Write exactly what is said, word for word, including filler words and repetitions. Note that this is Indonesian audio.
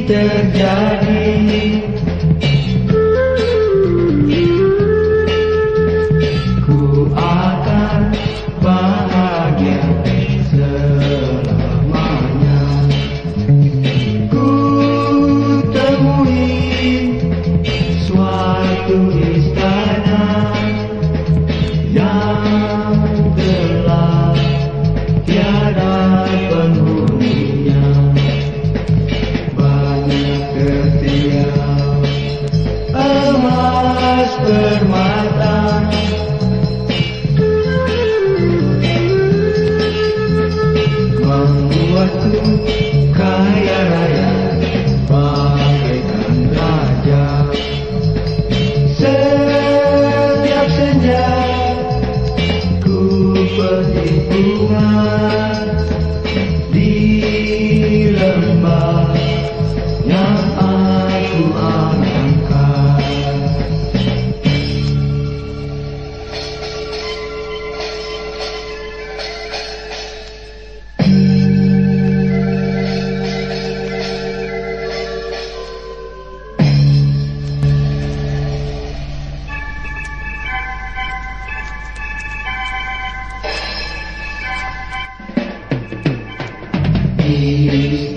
terjadi. Ku akan bahagia selamanya. Ku temui suatu istana yang gelap, tiada penghuninya. Banyak ketiak emas permata, membuatku kaya raya bagaikan raja. Setiap senja ku petik bunga di lembah yang aku angankan. Istana